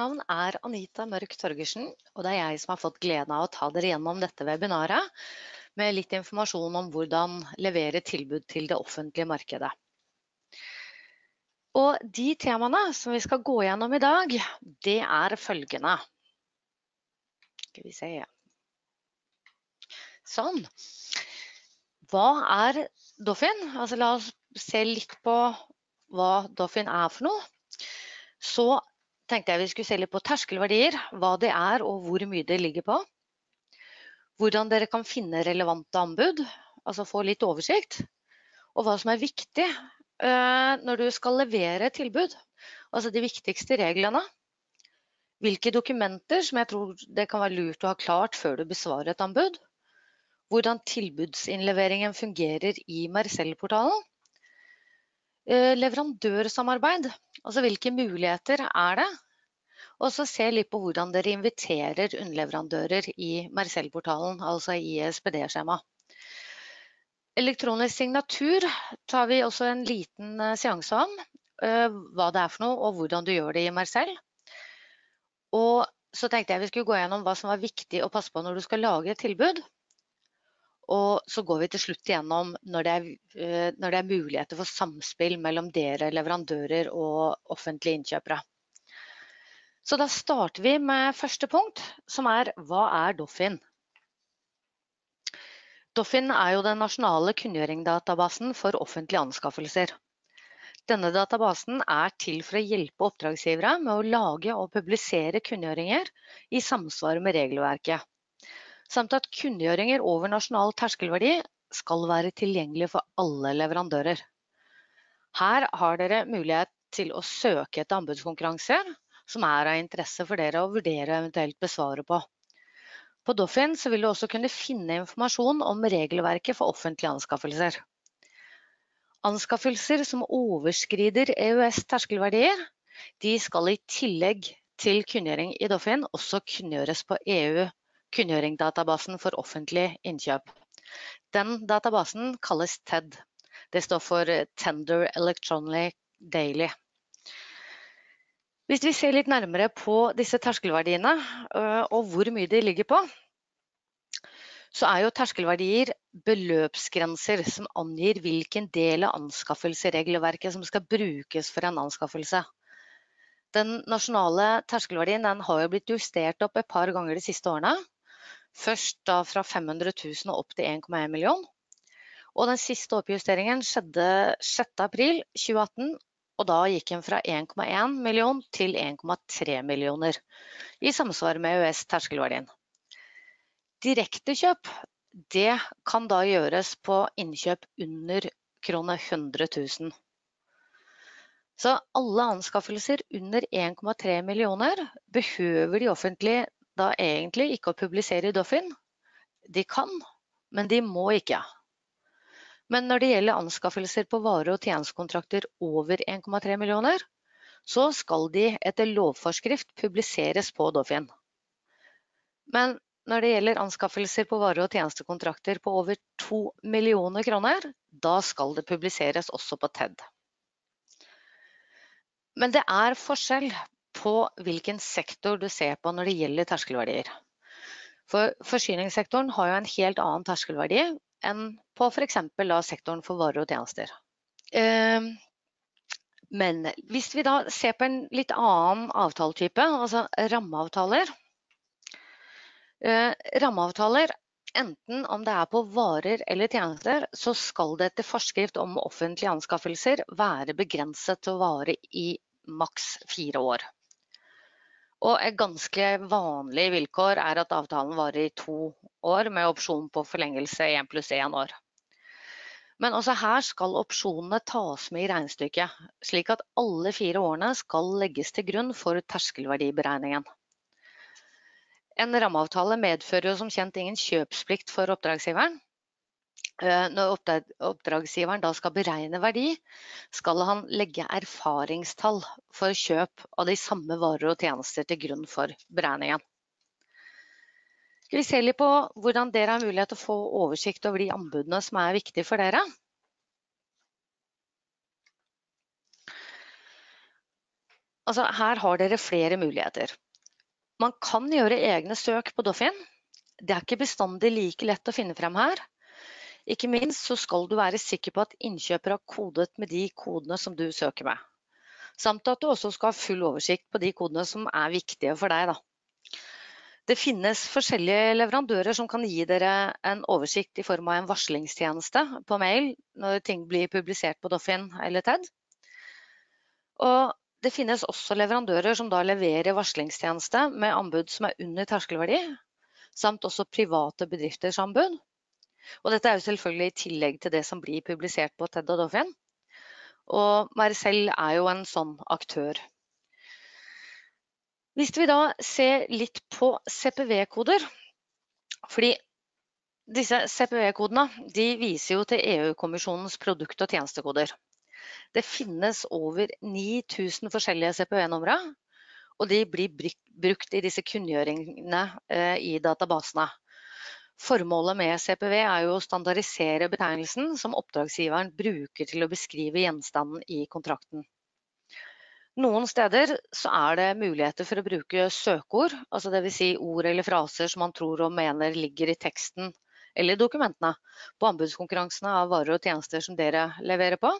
navn er Anita Mørk Torgersen, og det er jeg som har fått gleden av å ta dere gjennom dette webinaret med litt informasjon om hvordan levere tilbud til det offentlige markedet. Og de temaene som vi skal gå gjennom i dag, det er følgende. Skal vi se. Sånn. Hva er Doffin? Altså la oss se litt på hva Doffin er for noe. Så tenkte jeg vi skulle se litt på terskelverdier, hva det er og hvor mye det ligger på. Hvordan dere kan finne relevante anbud, altså få litt oversikt. Og hva som er viktig når du skal levere tilbud, altså de viktigste reglene. Hvilke dokumenter som jeg tror det kan være lurt å ha klart før du besvarer et anbud. Hvordan tilbudsinnleveringen fungerer i Mercell-portalen. Leverandørsamarbeid, altså hvilke muligheter er det? Og så se litt på hvordan dere inviterer underleverandører i Mercell-portalen, altså i SPD-skjema. Elektronisk signatur tar vi også en liten seanse om, hva det er for noe og hvordan du gjør det i Mercell. Og så tenkte jeg vi skulle gå gjennom hva som var viktig å passe på når du skal lage et tilbud. Og så går vi til slutt igjennom når det er muligheter for samspill mellom dere leverandører og offentlige innkjøpere. Så da starter vi med første punkt, som er hva er Doffin? Doffin er jo den nasjonale kunngjøringsdatabasen for offentlige anskaffelser. Denne databasen er til for å hjelpe oppdragsgivere med å lage og publisere kunngjøringer i samsvar med regelverket. Samt at kunngjøringer over nasjonal terskelverdi skal være tilgjengelige for alle leverandører. Her har dere mulighet til å søke etter anbudskonkurranser som er av interesse for dere å vurdere og eventuelt besvare på. På Doffin så vil du også kunne finne informasjon om regelverket for offentlige anskaffelser. Anskaffelser som overskrider EØS-terskelverdier, de skal i tillegg til kunngjøring i Doffin også kunngjøres på EU kunngjøringsdatabasen for offentlig innkjøp. Den databasen kalles TED. Det står for Tender Electronic Daily. Hvis vi ser litt nærmere på disse terskelverdiene og hvor mye de ligger på, så er jo terskelverdier beløpsgrenser som angir hvilken del av anskaffelsesregelverket som skal brukes for en anskaffelse. Den nasjonale terskelverdien den har jo blitt justert opp et par ganger de siste årene. Først da fra 500 000 og opp til 1,1 million. Og den siste oppjusteringen skjedde 6. april 2018, og da gikk den fra 1,1 million til 1,3 millioner, i samsvar med EØS-terskelverdien. Direktekjøp, det kan da gjøres på innkjøp under kroner 100 000. Så alle anskaffelser under 1,3 millioner behøver de offentlige da egentlig ikke å publisere i Doffin. De kan, men de må ikke. Men når det gjelder anskaffelser på vare- og tjenestekontrakter over 1,3 millioner, så skal de etter lovforskrift publiseres på Doffin. Men når det gjelder anskaffelser på vare- og tjenestekontrakter på over 2 millioner kroner, da skal det publiseres også på TED. Men det er forskjell på hvilken sektor du ser på når det gjelder terskelverdier. For forsyningssektoren har jo en helt annen terskelverdi enn på for eksempel sektoren for varer og tjenester. Men hvis vi da ser på en litt annen avtaletype, altså rammeavtaler. Rammeavtaler, enten om det er på varer eller tjenester, så skal det etter forskrift om offentlige anskaffelser være begrenset til å vare i maks 4 år. Og et ganske vanlig vilkår er at avtalen varer i 2 år med opsjon på forlengelse 1 + 1 år. Men også her skal opsjonene tas med i regnestykket, slik at alle 4 årene skal legges til grunn for terskelverdiberegningen. En rammeavtale medfører jo som kjent ingen kjøpsplikt for oppdragsgiveren. Når oppdragsgiveren da skal beregne verdi, skal han legge erfaringstall for kjøp av de samme varer og tjenester til grunn for beregningen. Skal vi se litt på hvordan dere har mulighet til å få oversikt over de anbudene som er viktige for dere? Altså, her har dere flere muligheter. Man kan gjøre egne søk på Doffin. Det ikke bestandig like lett å finne frem her. Ikke minst så skal du være sikker på at innkjøper har kodet med de kodene som du søker med. Samt at du også skal ha full oversikt på de kodene som viktige for deg, da. Det finnes forskjellige leverandører som kan gi dere en oversikt i form av en varslingstjeneste på mail når ting blir publisert på Doffin eller TED. Og det finnes også leverandører som da leverer varslingstjeneste med anbud som under terskelverdi, samt også private bedrifters anbud. Og dette jo selvfølgelig i tillegg til det som blir publisert på TED og Doffin. Og Mercell jo en sånn aktør. Hvis vi da ser litt på CPV-koder, fordi disse CPV-kodene de viser jo til EU-kommisjonens produkt- og tjenestekoder. Det finnes over 9000 forskjellige CPV-numre, og de blir brukt i disse kunngjøringene i databasene. Formålet med CPV jo å standardisere betegnelsen som oppdragsgiveren bruker til å beskrive gjenstanden i kontrakten. Noen steder så det muligheter for å bruke søkeord, altså det vil si ord eller fraser som man tror og mener ligger i teksten eller dokumentene på anbudskonkurransene av varer og tjenester som dere leverer på.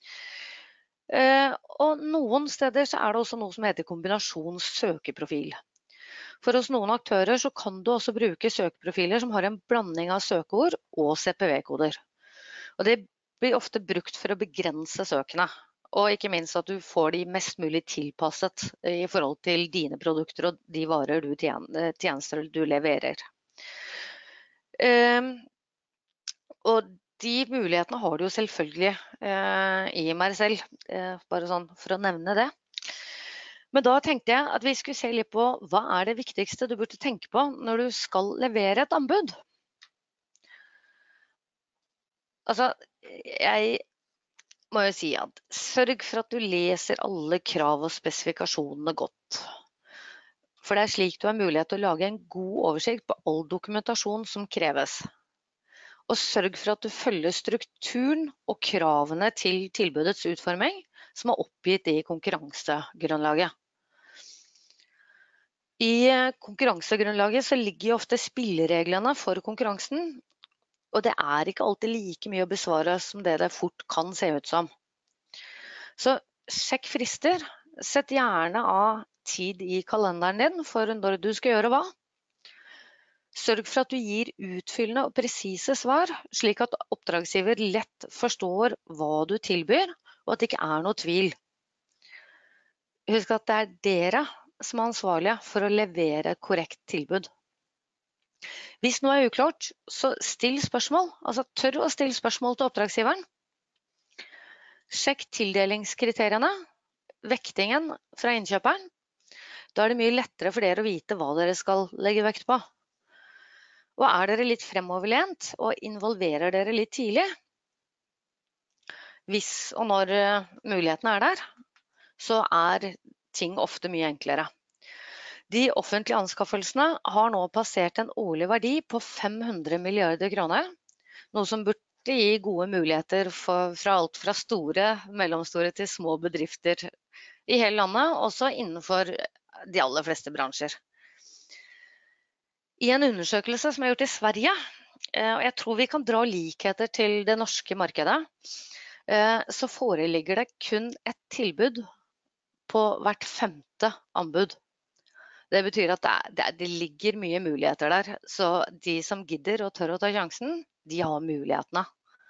Og noen steder så det også noe som heter kombinasjonssøkeprofil. For hos noen aktører så kan du også bruke søkeprofiler som har en blanding av søkeord og CPV-koder. Og det blir ofte brukt for å begrense søkene. Og ikke minst at du får de mest mulig tilpasset i forhold til dine produkter og de varer tjenester du leverer. Og de mulighetene har du jo selvfølgelig i Mercell, bare sånn for å nevne det. Men da tenkte jeg at vi skulle se litt på hva det viktigste du burde tenke på når du skal levere et anbud. Altså, jeg må jo si at sørg for at du leser alle krav og spesifikasjonene godt. For det slik du har mulighet til å lage en god oversikt på all dokumentasjon som kreves. Og sørg for at du følger strukturen og kravene til tilbudets utforming som oppgitt i konkurransegrunnlaget. I konkurransegrunnlaget så ligger jo ofte spillereglene for konkurransen, og det ikke alltid like mye å besvare som det fort kan se ut som. Så sjekk frister. Sett gjerne av tid i kalenderen din for når du skal gjøre hva. Sørg for at du gir utfyllende og presise svar, slik at oppdragsgiver lett forstår hva du tilbyr, og at det ikke noe tvil. Husk at det dere som ansvarlige for å levere et korrekt tilbud. Hvis noe uklart, så still spørsmål, altså tør å stille spørsmål til oppdragsgiveren. Sjekk tildelingskriteriene, vektingen fra innkjøperen. Da det mye lettere for dere å vite hva dere skal legge vekt på. Og dere litt fremoverlent og involverer dere litt tidlig, hvis og når mulighetene der, så ting ofte mye enklere. De offentlige anskaffelsene har nå passert en årlig verdi på 500 milliarder kroner, noe som burde gi gode muligheter fra alt fra store, mellomstore til små bedrifter i hele landet, også innenfor de aller fleste bransjer. I en undersøkelse som gjort i Sverige, og jeg tror vi kan dra likheter til det norske markedet, så foreligger det kun et tilbud på hvert 5. anbud. Det betyr at det ligger mye muligheter der, så de som gidder og tør å ta sjansen, de har mulighetene.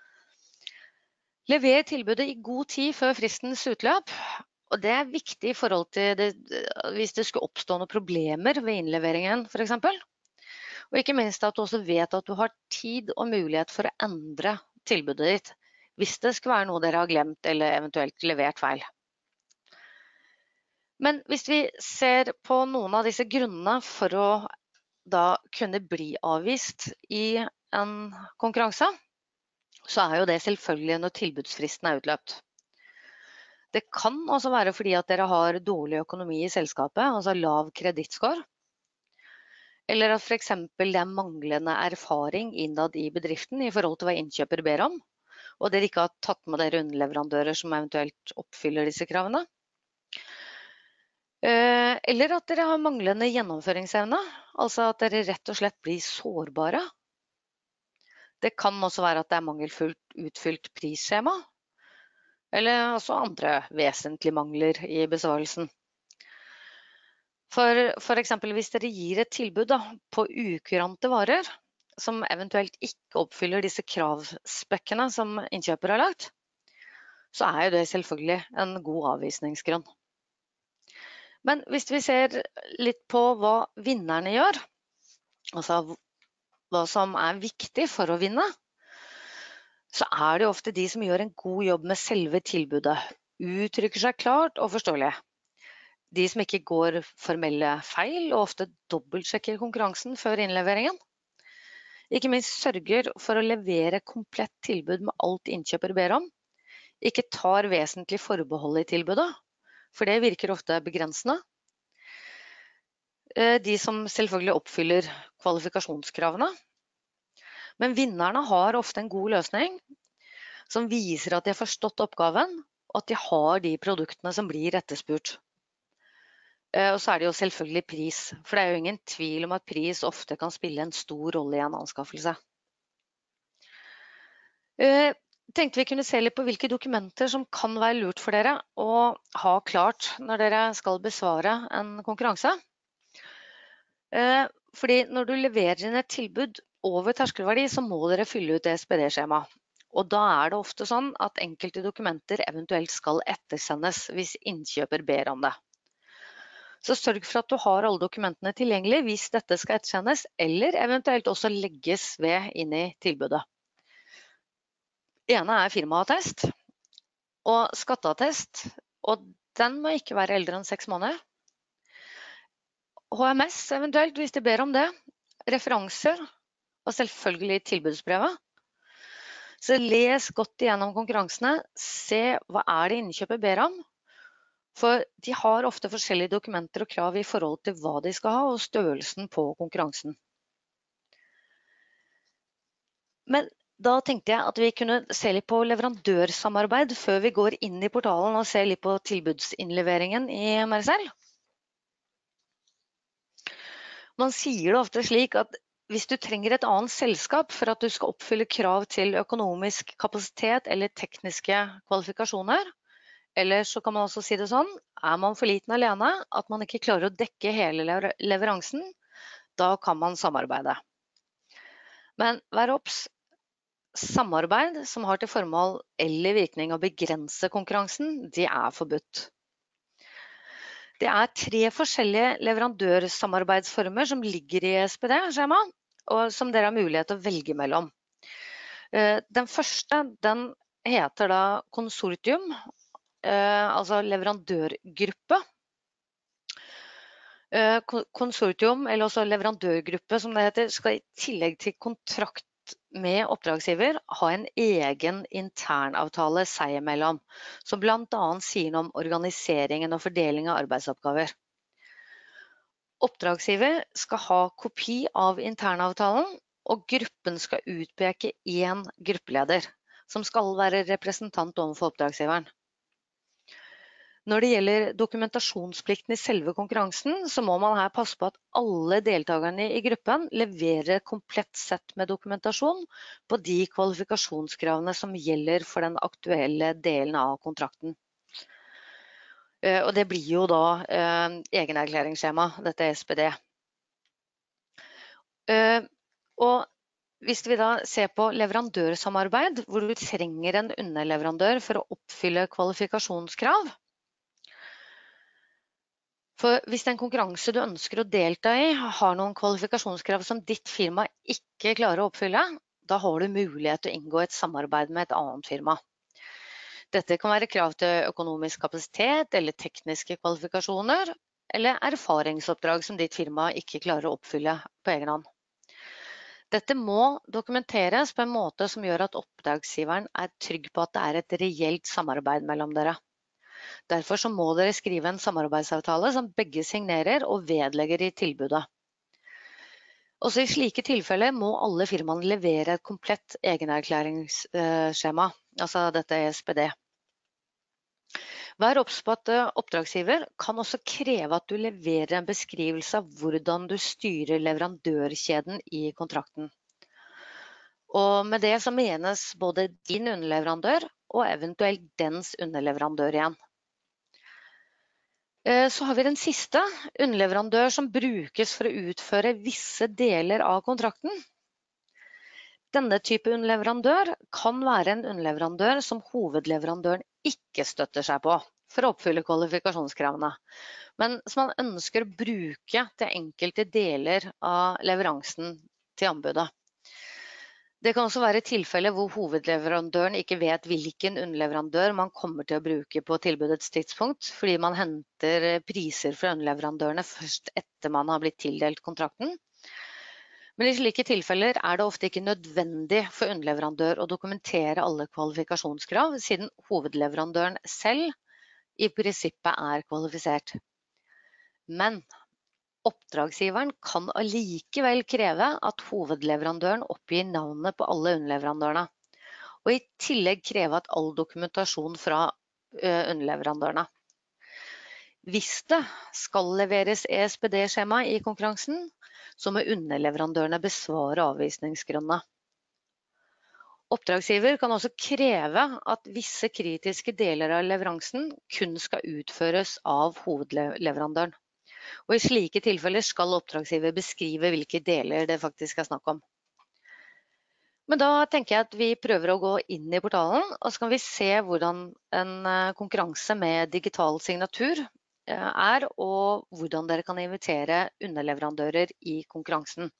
Lever tilbudet i god tid før fristens utløp, og det viktig i forhold til hvis det skulle oppstå noen problemer ved innleveringen for eksempel. Og ikke minst at du også vet at du har tid og mulighet for å endre tilbudet ditt, hvis det skal være noe dere har glemt eller eventuelt levert feil. Men hvis vi ser på noen av disse grunnene for å da kunne bli avvist i en konkurranse, så jo det selvfølgelig når tilbudsfristen utløpt. Det kan også være fordi at dere har dårlig økonomi i selskapet, altså lav kredittscore, eller at for eksempel det manglende erfaring innad i bedriften i forhold til hva innkjøper ber om, og dere ikke har tatt med dere underleverandører som eventuelt oppfyller disse kravene. Eller at dere har manglende gjennomføringsevne, altså at dere rett og slett blir sårbare. Det kan også være at det er mangelfullt utfylt prisskjema, eller også andre vesentlige mangler i besvarelsen. For eksempel hvis dere gir et tilbud på ukurante varer, som eventuelt ikke oppfyller disse kravspekkene som innkjøper har lagt, så er jo det selvfølgelig en god avvisningsgrunn. Men hvis vi ser litt på hva vinnerne gjør, altså hva som er viktig for å vinne, så er det ofte de som gjør en god jobb med selve tilbudet, uttrykker seg klart og forståelig. De som ikke går formelle feil og ofte dobbeltsjekker konkurransen før innleveringen. Ikke minst sørger for å levere komplett tilbud med alt innkjøper ber om. Ikke tar vesentlig forbehold i tilbudet, for det virker ofte begrensende. De som selvfølgelig oppfyller kvalifikasjonskravene. Men vinnerne har ofte en god løsning som viser at de har forstått oppgaven, og at de har de produktene som blir etterspurt. Og så er det jo selvfølgelig pris, for det er jo ingen tvil om at pris ofte kan spille en stor rolle i en anskaffelse. Tenkte vi kunne se litt på hvilke dokumenter som kan være lurt for dere å ha klart når dere skal besvare en konkurranse. Fordi når du leverer inn et tilbud over terskelverdi, så må dere fylle ut SPD-skjema. Og da er det ofte sånn at enkelte dokumenter eventuelt skal ettersendes hvis innkjøper ber om det. Så sørg for at du har alle dokumentene tilgjengelig hvis dette skal ettersendes, eller eventuelt også legges ved inn i tilbudet. Det ene er firmaattest og skatteattest, og den må ikke være eldre enn 6 måneder. HMS eventuelt, hvis de ber om det. Referanser, og selvfølgelig tilbudsbrevet. Så les godt igjennom konkurransene, se hva er det innkjøper ber om. For de har ofte forskjellige dokumenter og krav i forhold til hva de skal ha, og størrelsen på konkurransen. Men da tenkte jeg at vi kunne se litt på leverandørsamarbeid før vi går inn i portalen og ser litt på tilbudsinnleveringen i Mercell. Man sier det ofte slik at hvis du trenger et annet selskap for at du skal oppfylle krav til økonomisk kapasitet eller tekniske kvalifikasjoner, eller så kan man også si det sånn, er man for liten alene, at man ikke klarer å dekke hele leveransen, da kan man samarbeide. Men vær obs, samarbeid som har til formål eller virkning å begrense konkurransen, det er forbudt. Det er 3 forskjellige leverandørsamarbeidsformer som ligger i SPD-skjema, og som dere har mulighet til å velge mellom. Den første, den heter da konsortium, altså leverandørgruppe. Konsortium, eller også leverandørgruppe som det heter, skal i tillegg til kontrakt med oppdragsgiver ha en egen internavtale seg imellom, som blant annet sier noe om organiseringen og fordeling av arbeidsoppgaver. Oppdragsgiver skal ha kopi av internavtalen, og gruppen skal utpeke en gruppeleder, som skal være representant overfor oppdragsgiveren. Når det gjelder dokumentasjonsplikten i selve konkurransen, så må man her passe på at alle deltakerne i gruppen leverer komplett sett med dokumentasjon på de kvalifikasjonskravene som gjelder for den aktuelle delen av kontrakten. Og det blir jo da egenerklæringsskjema, dette SPD. Og hvis vi da ser på leverandørsamarbeid, hvor du trenger en underleverandør for å oppfylle kvalifikasjonskrav, for hvis en konkurranse du ønsker å delta i har noen kvalifikasjonskrav som ditt firma ikke klarer å oppfylle, da har du mulighet til å inngå et samarbeid med et annet firma. Dette kan være krav til økonomisk kapasitet eller tekniske kvalifikasjoner, eller erfaringsoppdrag som ditt firma ikke klarer å oppfylle på egen hånd. Dette må dokumenteres på en måte som gjør at oppdragsgiveren er trygg på at det er et reelt samarbeid mellom dere. Derfor så må dere skrive en samarbeidsavtale som begge signerer og vedlegger i tilbudet. Også i slike tilfeller må alle firmaene levere et komplett egenerklæringsskjema, altså dette SPD. Vær obs på at oppdragsgiver kan også kreve at du leverer en beskrivelse av hvordan du styrer leverandørkjeden i kontrakten. Og med det så menes både din underleverandør og eventuelt dens underleverandør igjen. Så har vi den siste, underleverandør som brukes for å utføre visse deler av kontrakten. Denne type underleverandør kan være en underleverandør som hovedleverandøren ikke støtter seg på for å oppfylle kvalifikasjonskravene, men som man ønsker å bruke til enkelte deler av leveransen til anbudet. Det kan også være tilfeller hvor hovedleverandøren ikke vet hvilken underleverandør man kommer til å bruke på tilbudets tidspunkt, fordi man henter priser fra underleverandørene først etter man har blitt tildelt kontrakten. Men i slike tilfeller er det ofte ikke nødvendig for underleverandør å dokumentere alle kvalifikasjonskrav, siden hovedleverandøren selv i prinsippet er kvalifisert. Men oppdragsgiveren kan allikevel kreve at hovedleverandøren oppgir navnet på alle underleverandørene, og i tillegg kreve at all dokumentasjon fra underleverandørene. Hvis det skal leveres ESPD-skjema i konkurransen, så må underleverandørene besvare avvisningsgrunnene. Oppdragsgiver kan også kreve at visse kritiske deler av leveransen kun skal utføres av hovedleverandøren. Og i slike tilfeller skal oppdragsgiver beskrive hvilke deler det faktisk er snakk om. Men da tenker jeg at vi prøver å gå inn i portalen, og så kan vi se hvordan en konkurranse med digital signatur er, og hvordan dere kan invitere underleverandører i konkurransen.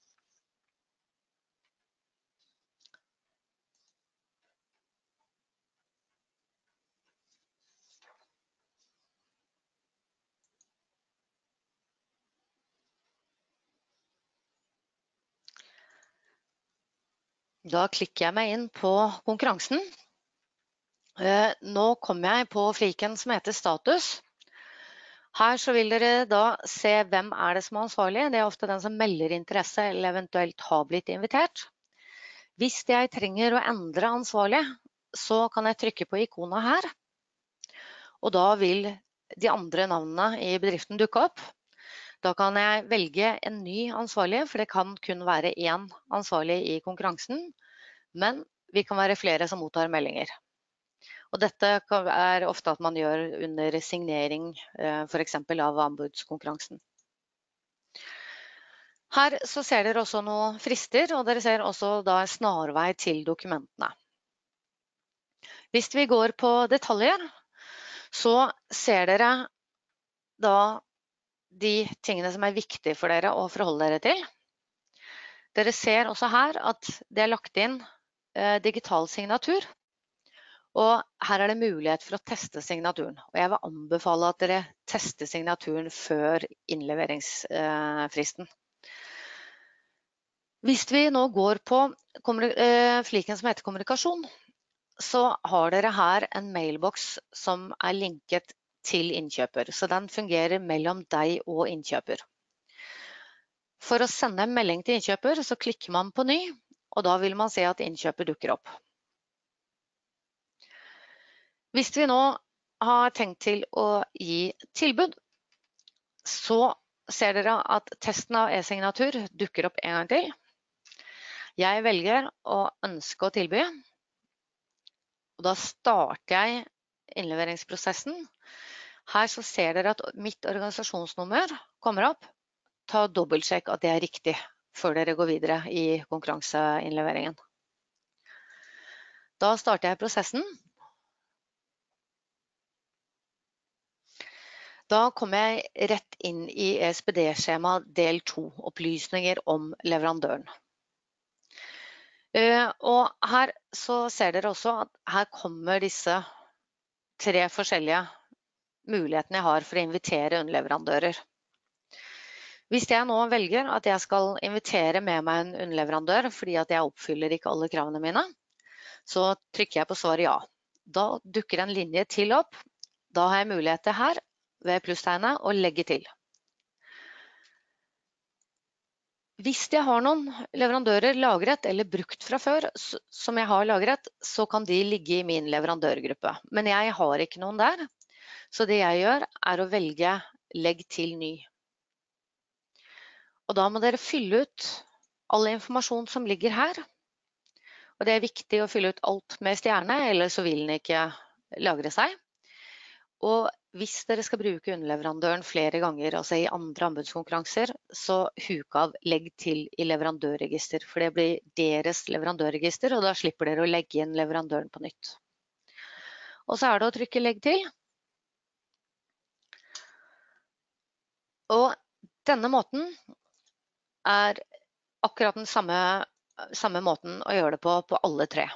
Da klikker jeg meg inn på konkurransen. Nå kommer jeg på fliken som heter status. Her så vil dere da se hvem er det som er ansvarlig. Det er ofte den som melder interesse eller eventuelt har blitt invitert. Hvis jeg trenger å endre ansvarlig, så kan jeg trykke på ikonet her. Og da vil de andre navnene i bedriften dukke opp. Da kan jeg velge en ny ansvarlig, for det kan kun være én ansvarlig i konkurransen. Men vi kan være flere som mottar meldinger. Og dette er ofte at man gjør under signering, for eksempel av anbudskonkurransen. Her så ser dere også noen frister, og dere ser også da en snarvei til dokumentene. Hvis vi går på detaljer, så ser dere da de tingene som er viktige for dere å forholde dere til. Dere ser også her at det er lagt inn digital signatur. Og her er det mulighet for å teste signaturen. Og jeg vil anbefale at dere tester signaturen før innleveringsfristen. Hvis vi nå går på fliken som heter kommunikasjon, så har dere her en mailboks som er linket til innkjøper. Så den fungerer mellom deg og innkjøper. For å sende en melding til innkjøper, så klikker man på ny, og da vil man se at innkjøper dukker opp. Hvis vi nå har tenkt til å gi tilbud, så ser dere at testen av e-signatur dukker opp en gang til. Jeg velger å ønske å tilby, og da starter jeg innleveringsprosessen. Her så ser dere at mitt organisasjonsnummer kommer opp. Ta dobbeltsjekk at det er riktig før dere går videre i konkurranseinnleveringen. Da starter jeg prosessen. Da kommer jeg rett inn i ESPD-skjema del 2, opplysninger om leverandøren. Og her så ser dere også at her kommer disse 3 forskjellige mulighetene jeg har for å invitere underleverandører. Hvis jeg nå velger at jeg skal invitere med meg en underleverandør fordi at jeg oppfyller ikke alle kravene mine, så trykker jeg på svar ja. Da dukker en linje til opp. Da har jeg muligheter her ved plusstegnet og legge til. Hvis jeg har noen leverandører lagret eller brukt fra før som jeg har lagret, så kan de ligge i min leverandørgruppe. Men jeg har ikke noen der, Så det jeg gjør å velge legg til ny. Og da må dere fylle ut all informasjon som ligger her. Og det er viktig å fylle ut alt med stjerne, eller så vil den ikke lagre seg. Og hvis dere skal bruke underleverandøren flere ganger, altså i andre anbudskonkurranser, så huk av legg til i leverandørregister, for det blir deres leverandørregister, og da slipper dere å legge inn leverandøren på nytt. Og så er det å trykke legg til. Og denne måten er akkurat den samme måten å gjøre det på alle tre.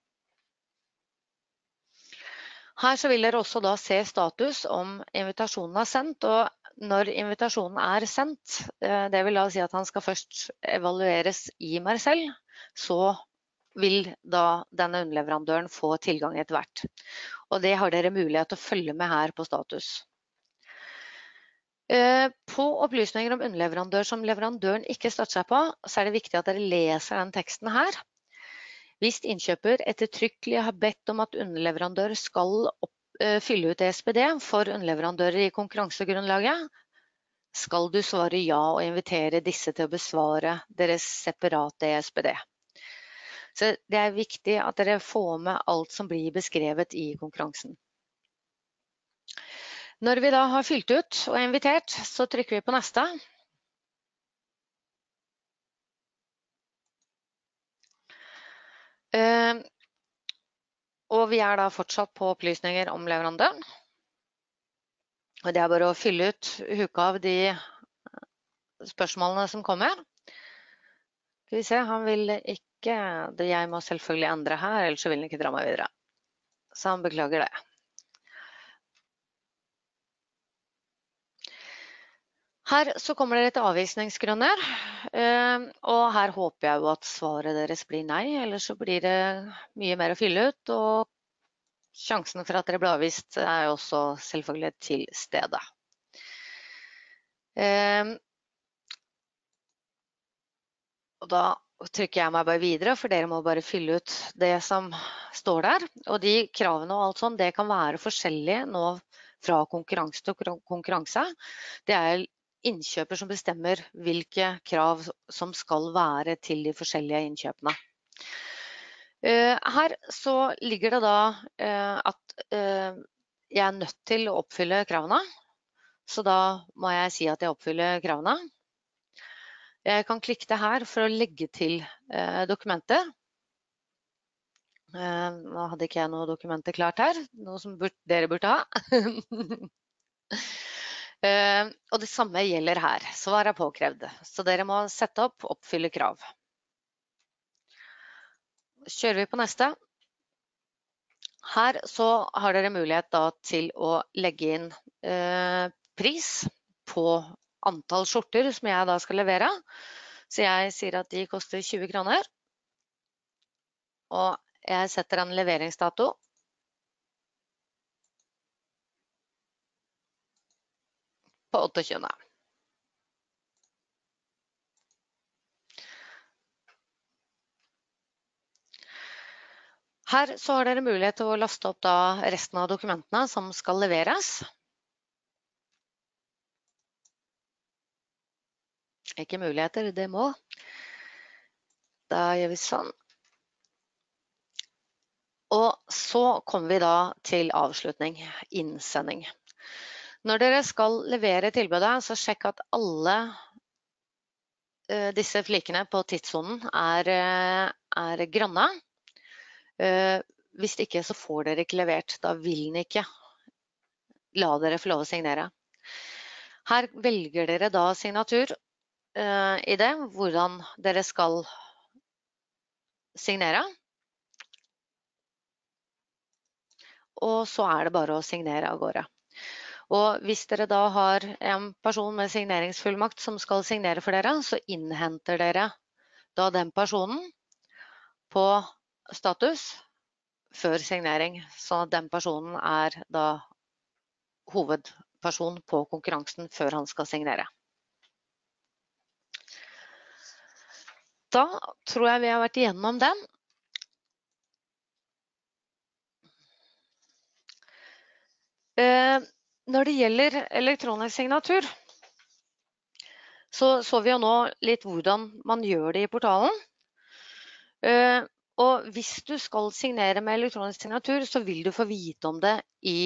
Her så vil dere også da se status om invitasjonen er sendt, og når invitasjonen er sendt, det vil da si at han skal først evalueres i Mercell, så vil da denne underleverandøren få tilgang etter hvert. Og det har dere mulighet til å følge med her på status. På opplysninger om underleverandør som leverandøren ikke støtter seg på, så er det viktig at dere leser den teksten her. Hvis innkjøper ettertrykkelig har bedt om at underleverandør skal fylle ut ESPD for underleverandører i konkurransegrunnlaget, skal du svare ja og invitere disse til å besvare deres separate ESPD. Så det er viktig at dere får med alt som blir beskrevet i konkurransen. Når vi da har fylt ut og invitert, så trykker vi på neste. Og vi er da fortsatt på opplysninger om leverandøren. Og det er bare å fylle ut, huke av de spørsmålene som kommer. Skal vi se, han vil ikke, jeg må selvfølgelig endre her, ellers så vil han ikke dra meg videre. Så han beklager det. Her så kommer dere til avvisningsgrunner, og her håper jeg jo at svaret deres blir nei, ellers så blir det mye mer å fylle ut, og sjansen for at dere blir avvist er jo også selvfølgelig til stede. Og da trykker jeg meg bare videre, for dere må bare fylle ut det som står der, og de kravene og alt sånt, det kan være forskjellige nå fra konkurranse til konkurranse. Det er innkjøper som bestemmer hvilke krav som skal være til de forskjellige innkjøpene. Her så ligger det da at jeg er nødt til å oppfylle kravene, så da må jeg si at jeg oppfyller kravene. Jeg kan klikke her for å legge til dokumenter. Nå hadde ikke jeg noe dokumenter klart her, noe som dere burde ha. Og det samme gjelder her, svar er påkrevd. Så dere må sette opp, oppfylle krav. Kjører vi på neste. Her så har dere mulighet da til å legge inn pris på antall skjorter som jeg da skal levere. Så jeg sier at de koster 20 kroner. Og jeg setter en leveringsdato. På 28. Her så har dere mulighet til å laste opp da resten av dokumentene som skal leveres. Ikke muligheter, det må. Da gjør vi sånn. Og så kommer vi da til avslutning, innsending. Når dere skal levere tilbudet, så sjekk at alle disse flikene på tidssonen er grønne. Hvis ikke så får dere ikke levert, da vil den ikke la dere få lov å signere. Her velger dere da signatur i det, hvordan dere skal signere. Og så er det bare å signere av gårde. Og hvis dere da har en person med signeringsfullmakt som skal signere for dere, så innhenter dere da den personen på status før signering, så den personen er da hovedperson på konkurransen før han skal signere. Da tror jeg vi har vært igjennom den. Når det gjelder elektronisk signatur, så vi jo nå litt hvordan man gjør det i portalen. Og hvis du skal signere med elektronisk signatur, så vil du få vite om det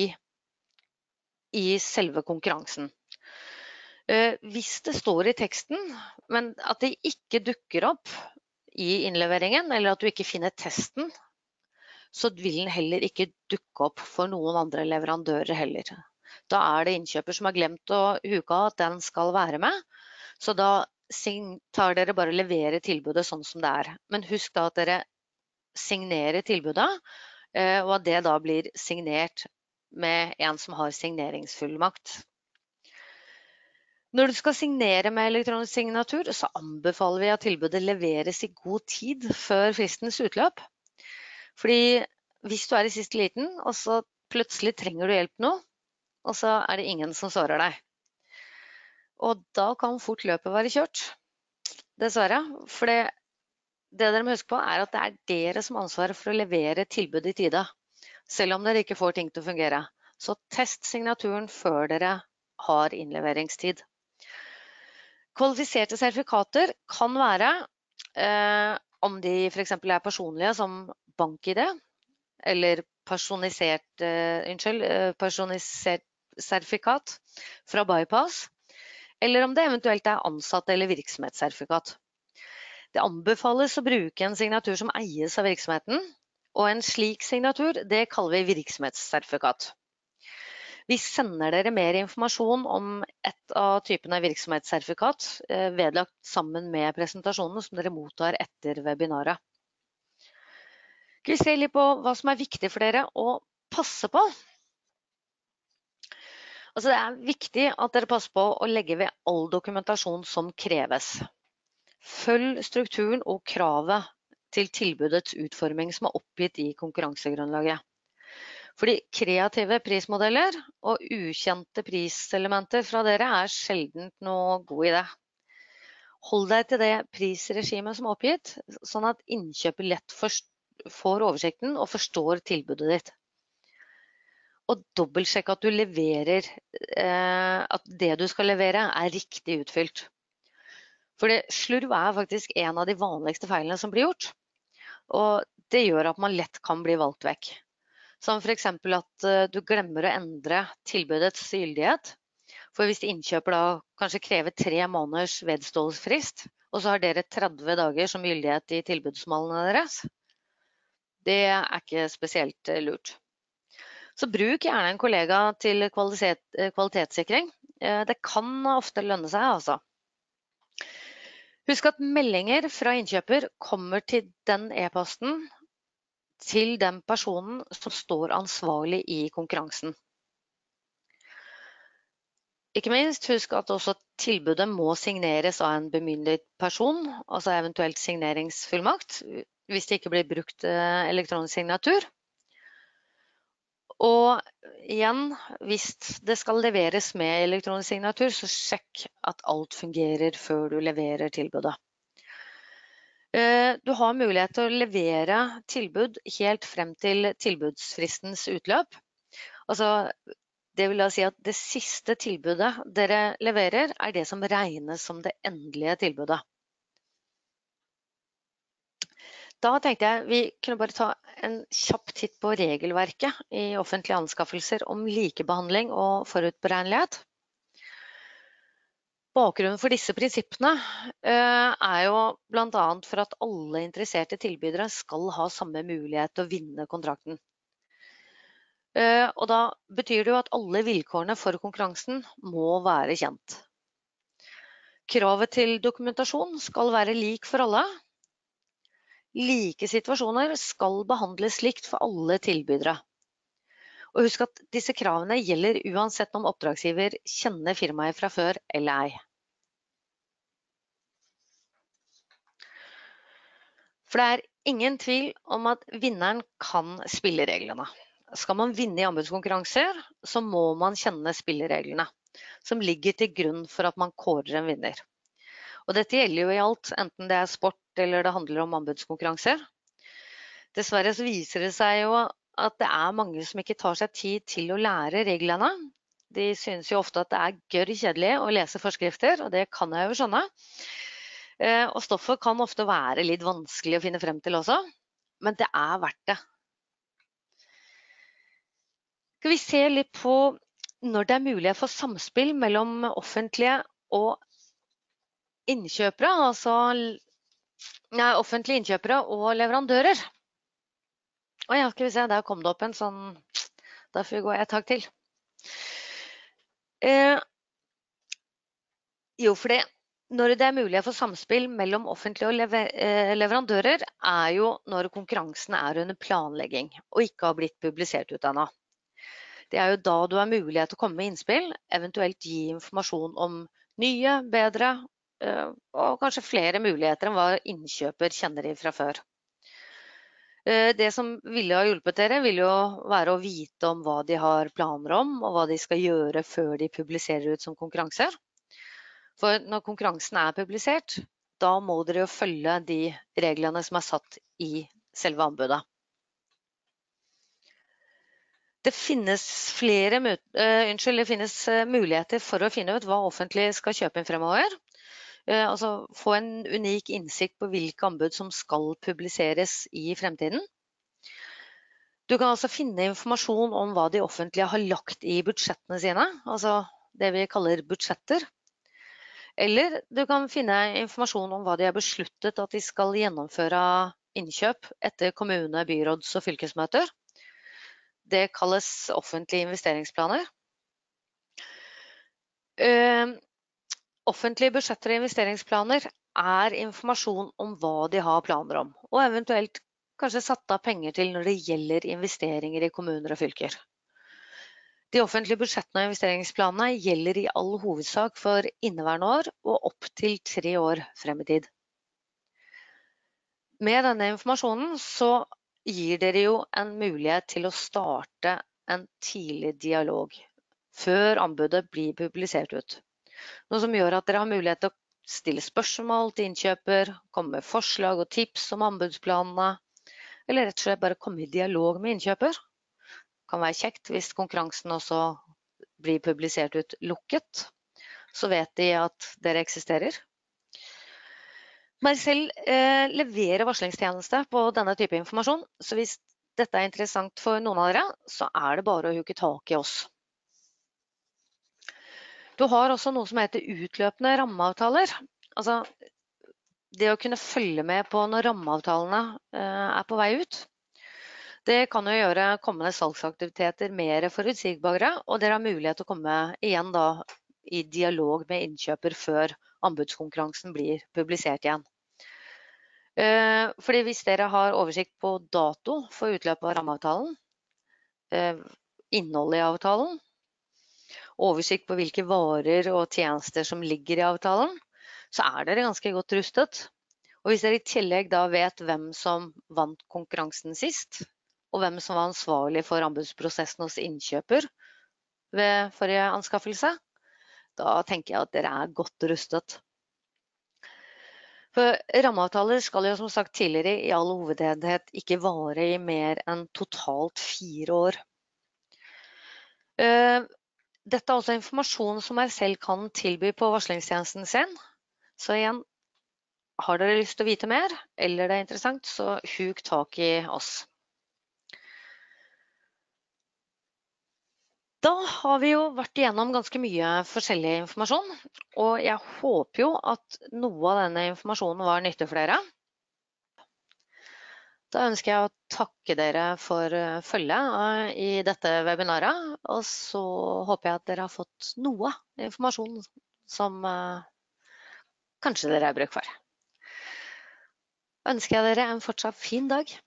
i selve konkurransen. Hvis det står i teksten, men at det ikke dukker opp i innleveringen, eller at du ikke finner testen, så vil den heller ikke dukke opp for noen andre leverandører heller. Da er det innkjøper som har glemt å huke at den skal være med, så da tar dere bare levere tilbudet sånn som det er. Men husk da at dere signerer tilbudet, og at det da blir signert med en som har signeringsfullmakt. Når du skal signere med elektronisk signatur, så anbefaler vi at tilbudet leveres i god tid før fristens utløp. Fordi hvis du er i siste liten, og så plutselig trenger du hjelp nå, og så er det ingen som svarer deg. Og da kan fort løpet være kjørt, dessverre. For det dere må huske på er at det er dere som har ansvaret for å levere tilbudet i tide, selv om dere ikke får ting til å fungere. Så test signaturen før dere har innleveringstid. Kvalifiserte sertifikater kan være, om de for eksempel er personlige som bank-ID, eller personisert sertifikat fra Bypass, eller om det eventuelt er ansatt eller virksomhetssertifikat. Det anbefales å bruke en signatur som eies av virksomheten, og en slik signatur, det kaller vi virksomhetssertifikat. Vi sender dere mer informasjon om et av typene virksomhetssertifikat, vedlagt sammen med presentasjonene som dere mottar etter webinaret. Skal vi se litt på hva som er viktig for dere å passe på? Altså det er viktig at dere passer på å legge ved all dokumentasjon som kreves. Følg strukturen og kravet til tilbudets utforming som er oppgitt i konkurransegrunnlaget. Fordi kreative prismodeller og ukjente priselementer fra dere er sjelden noe god idé. Hold deg til det prisregimet som er oppgitt, sånn at innkjøper lett får oversikten og forstår tilbudet ditt. Og dobbeltsjekk at du leverer, at det du skal levere er riktig utfylt. Fordi slurv er faktisk en av de vanligste feilene som blir gjort, og det gjør at man lett kan bli valgt vekk. Som for eksempel at du glemmer å endre tilbudets gyldighet. For hvis innkjøper da kanskje krever 3 måneders vedståelsesfrist, og så har dere 30 dager som gyldighet i tilbudsmalene deres, det er ikke spesielt lurt. Så bruk gjerne en kollega til kvalitetssikring. Det kan ofte lønne seg, altså. Husk at meldinger fra innkjøper kommer til den e-posten til den personen som står ansvarlig i konkurransen. Ikke minst husk at også tilbudet må signeres av en bemyndiget person, altså eventuelt signeringsfullmakt, hvis det ikke blir brukt elektronisk signatur. Og igjen, hvis det skal leveres med elektronisk signatur, så sjekk at alt fungerer før du leverer tilbudet. Du har mulighet til å levere tilbud helt frem til tilbudsfristens utløp. Altså, det vil da si at det siste tilbudet dere leverer er det som regnes som det endelige tilbudet. Da tenkte jeg vi kunne bare ta en kjapp titt på regelverket i offentlige anskaffelser om likebehandling og forutberegnelighet. Bakgrunnen for disse prinsippene er jo blant annet for at alle interesserte tilbydere skal ha samme mulighet til å vinne kontrakten. Og da betyr det jo at alle vilkårene for konkurransen må være kjent. Kravet til dokumentasjon skal være lik for alle. Like situasjoner skal behandles likt for alle tilbydere. Og husk at disse kravene gjelder uansett om oppdragsgiver kjenner firmaet fra før eller ei. For det er ingen tvil om at vinneren kan spillereglene. Skal man vinne i anbudskonkurranser, så må man kjenne spillereglene, som ligger til grunn for at man kårer en vinner. Og dette gjelder jo i alt, enten det er sport eller det handler om anbudskonkurranser. Dessverre så viser det seg jo at det er mange som ikke tar seg tid til å lære reglene. De synes jo ofte at det gørr kjedelig å lese forskrifter, og det kan jeg jo skjønne. Og stoffet kan ofte være litt vanskelig å finne frem til også, men det verdt det. Skal vi se litt på når det mulighet for samspill mellom offentlige og innkjøpere, altså offentlige innkjøpere og leverandører. Og ja, skal vi se, der kom det opp en sånn, da får vi gå et tak til. Jo, for når det mulighet for samspill mellom offentlige og leverandører, jo når konkurransen under planlegging og ikke har blitt publisert ut ennå. Det jo da du har mulighet til å komme med innspill, eventuelt gi informasjon om nye, bedre og kanskje flere muligheter enn hva innkjøper kjenner fra før. Det som ville ha hjulpet dere, vil jo være å vite om hva de har planer om, og hva de skal gjøre før de publiserer ut som konkurranser. For når konkurransen publisert, da må dere jo følge de reglene som satt i selve anbudet. Det finnes muligheter for å finne ut hva offentlig skal kjøpe inn fremover. Altså få en unik innsikt på hvilke anbud som skal publiseres i fremtiden. Du kan altså finne informasjon om hva de offentlige har lagt i budsjettene sine, altså det vi kaller budsjetter. Eller du kan finne informasjon om hva de har besluttet at de skal gjennomføre innkjøp etter kommune-, byråds- og fylkesmøter. Det kalles offentlige investeringsplaner. Offentlige budsjetter og investeringsplaner informasjon om hva de har planer om, og eventuelt kanskje satt av penger til når det gjelder investeringer i kommuner og fylker. De offentlige budsjettene og investeringsplanene gjelder i all hovedsak for inneværende år og opp til 3 år frem i tid. Med denne informasjonen så gir dere jo en mulighet til å starte en tidlig dialog før anbudet blir publisert ut. Noe som gjør at dere har mulighet til å stille spørsmål til innkjøper, komme med forslag og tips om anbudsplanene, eller rett og slett bare komme i dialog med innkjøper. Det kan være kjekt hvis konkurransen også blir publisert ut lukket, så vet de at dere eksisterer. Marcel leverer varslingstjeneste på denne type informasjon, så hvis dette interessant for noen av dere, så det bare å huke tak i oss. Du har også noe som heter utløpende rammeavtaler. Altså, det å kunne følge med på når rammeavtalene på vei ut. Det kan jo gjøre kommende salgsaktiviteter mer forutsigbare, og dere har mulighet til å komme igjen da i dialog med innkjøper før anbudskonkurransen blir publisert igjen. Fordi hvis dere har oversikt på dato for utløpet av rammeavtalen, innholdet i avtalen, oversikt på hvilke varer og tjenester som ligger i avtalen, så dere ganske godt rustet. Og hvis dere i tillegg da vet hvem som vant konkurransen sist, og hvem som var ansvarlig for anbudsprosessen hos innkjøper ved forrige anskaffelse, da tenker jeg at dere godt rustet. For rammeavtaler skal jo som sagt tidligere i all hovedenhet ikke vare i mer enn totalt 4 år. Dette også informasjon som selv kan tilby på varslingstjenesten sin. Så igjen, har dere lyst til å vite mer, eller det interessant, så huk tak i oss. Da har vi jo vært igjennom ganske mye forskjellig informasjon, og jeg håper jo at noe av denne informasjonen var nyttig for dere. Da ønsker jeg å takke dere for følget i dette webinaret, og så håper jeg at dere har fått noe informasjon som kanskje dere har bruk for. Ønsker jeg dere en fortsatt fin dag.